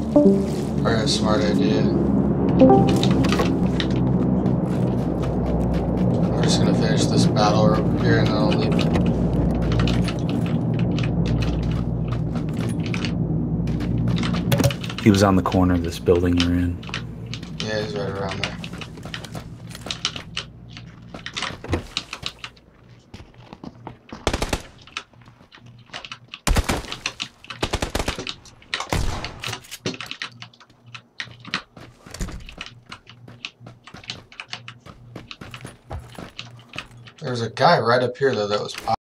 Probably a smart idea. I'm just gonna finish this battle over here and then I'll leave. He was on the corner of this building you're in. Yeah, he's right around there. There was a guy right up here though that was